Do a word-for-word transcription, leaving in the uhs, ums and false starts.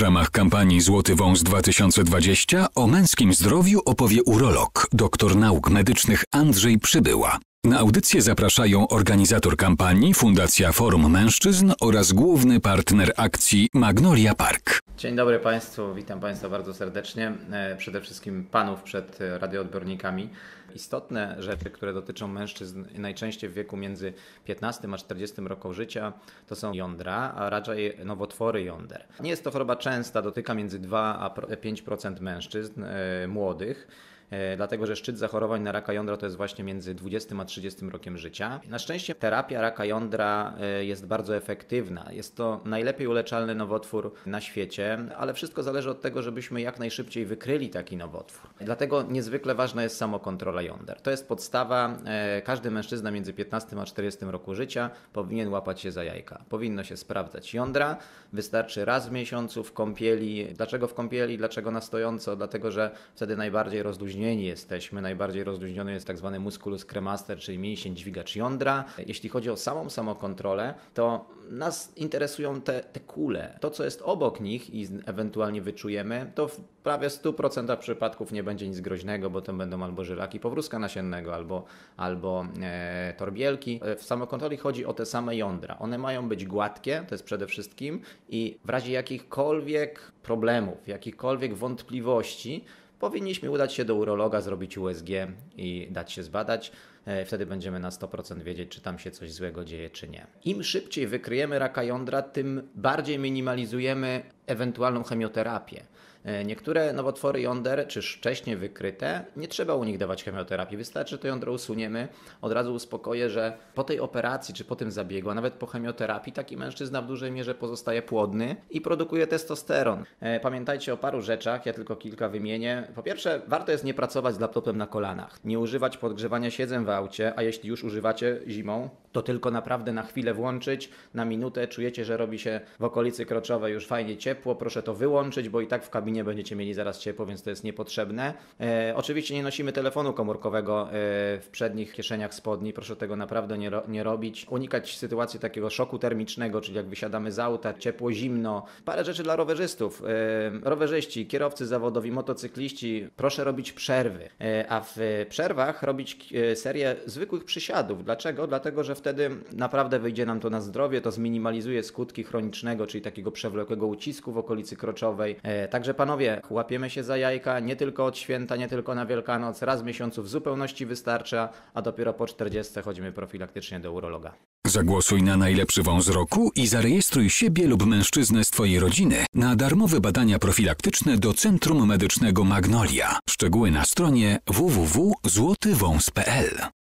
ramach kampanii Złoty Wąs dwa tysiące dwadzieścia o męskim zdrowiu opowie urolog, doktor nauk medycznych Andrzej Przybyła. Na audycję zapraszają organizator kampanii, Fundacja Forum Mężczyzn oraz główny partner akcji Magnolia Park. Dzień dobry Państwu, witam Państwa bardzo serdecznie. Przede wszystkim Panów przed radioodbiornikami. Istotne rzeczy, które dotyczą mężczyzn najczęściej w wieku między piętnastym a czterdziestym rokiem życia, to są jądra, a raczej nowotwory jąder. Nie jest to choroba częsta, dotyka między dwa a pięć procent mężczyzn e, młodych. Dlatego, że szczyt zachorowań na raka jądra to jest właśnie między dwudziestym a trzydziestym rokiem życia. Na szczęście terapia raka jądra jest bardzo efektywna. Jest to najlepiej uleczalny nowotwór na świecie, ale wszystko zależy od tego, żebyśmy jak najszybciej wykryli taki nowotwór. Dlatego niezwykle ważna jest samokontrola jąder. To jest podstawa. Każdy mężczyzna między piętnastym a czterdziestym roku życia powinien łapać się za jajka. Powinno się sprawdzać jądra. Wystarczy raz w miesiącu w kąpieli. Dlaczego w kąpieli? Dlaczego na stojąco? Dlatego, że wtedy najbardziej rozluźnieni jesteśmy. Najbardziej rozluźniony jest tak zwany musculus cremaster, czyli mięsień dźwigacz jądra. Jeśli chodzi o samą samokontrolę, to nas interesują te, te kule. To, co jest obok nich i ewentualnie wyczujemy, to w prawie stu procentach przypadków nie będzie nic groźnego, bo to będą albo żylaki powrózka nasiennego, albo, albo e, torbielki. W samokontroli chodzi o te same jądra. One mają być gładkie, to jest przede wszystkim, i w razie jakichkolwiek problemów, jakichkolwiek wątpliwości, powinniśmy udać się do urologa, zrobić U S G i dać się zbadać. Wtedy będziemy na sto procent wiedzieć, czy tam się coś złego dzieje, czy nie. Im szybciej wykryjemy raka jądra, tym bardziej minimalizujemy ewentualną chemioterapię. Niektóre nowotwory jąder, czy wcześniej wykryte, nie trzeba u nich dawać chemioterapii. Wystarczy to jądro usuniemy. Od razu uspokoję, że po tej operacji, czy po tym zabiegu, a nawet po chemioterapii, taki mężczyzna w dużej mierze pozostaje płodny i produkuje testosteron. Pamiętajcie o paru rzeczach, ja tylko kilka wymienię. Po pierwsze, warto jest nie pracować z laptopem na kolanach. Nie używać podgrzewania siedzeń w aucie, a jeśli już używacie zimą, to tylko naprawdę na chwilę włączyć, na minutę. Czujecie, że robi się w okolicy kroczowej już fajnie ciepło, proszę to wyłączyć, bo i tak w kabinie nie będziecie mieli zaraz ciepło, więc to jest niepotrzebne. E, oczywiście nie nosimy telefonu komórkowego e, w przednich kieszeniach spodni, proszę tego naprawdę nie, ro, nie robić. Unikać sytuacji takiego szoku termicznego, czyli jak wysiadamy z auta, ciepło, zimno. Parę rzeczy dla rowerzystów. E, rowerzyści, kierowcy zawodowi, motocykliści, proszę robić przerwy, e, a w przerwach robić e, serię zwykłych przysiadów. Dlaczego? Dlatego, że wtedy naprawdę wyjdzie nam to na zdrowie, to zminimalizuje skutki chronicznego, czyli takiego przewlekłego ucisku w okolicy kroczowej. E, także panowie, łapiemy się za jajka nie tylko od święta, nie tylko na Wielkanoc, raz w miesiącu w zupełności wystarcza, a dopiero po czterdziestce chodzimy profilaktycznie do urologa. Zagłosuj na najlepszy wąs roku i zarejestruj siebie lub mężczyznę z Twojej rodziny na darmowe badania profilaktyczne do Centrum Medycznego Magnolia. Szczegóły na stronie w w w kropka złoty wąs kropka p l.